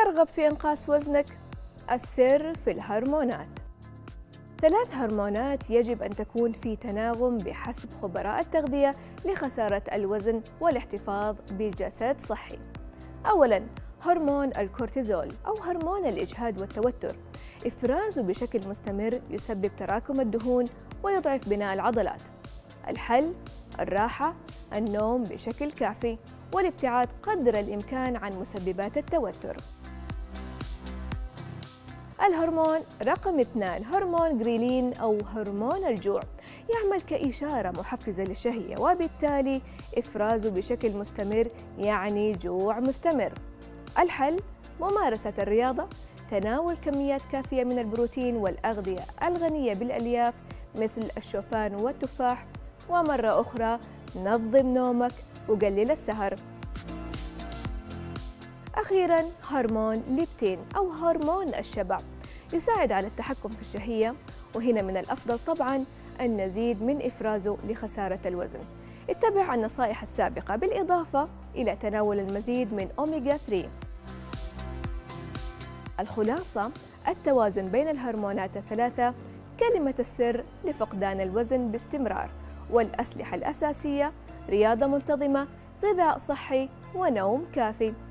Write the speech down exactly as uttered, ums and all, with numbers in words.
ترغب في إنقاص وزنك؟ السر في الهرمونات. ثلاث هرمونات يجب أن تكون في تناغم بحسب خبراء التغذية لخسارة الوزن والاحتفاظ بجسد صحي. أولاً، هرمون الكورتيزول أو هرمون الإجهاد والتوتر، إفرازه بشكل مستمر يسبب تراكم الدهون ويضعف بناء العضلات. الحل: الراحة، النوم بشكل كافي، والابتعاد قدر الإمكان عن مسببات التوتر. الهرمون رقم اثنان، هرمون غريلين أو هرمون الجوع، يعمل كإشارة محفزة للشهية وبالتالي إفرازه بشكل مستمر يعني جوع مستمر. الحل: ممارسة الرياضة، تناول كميات كافية من البروتين والأغذية الغنية بالألياف مثل الشوفان والتفاح، ومرة أخرى نظم نومك وقلل السهر. أخيراً، هرمون ليبتين أو هرمون الشبع، يساعد على التحكم في الشهية، وهنا من الأفضل طبعاً أن نزيد من إفرازه لخسارة الوزن. اتبع النصائح السابقة بالإضافة إلى تناول المزيد من أوميغا ثلاثة. الخلاصة: التوازن بين الهرمونات الثلاثة كلمة السر لفقدان الوزن باستمرار، والأسلحة الأساسية رياضة منتظمة، غذاء صحي، ونوم كافي.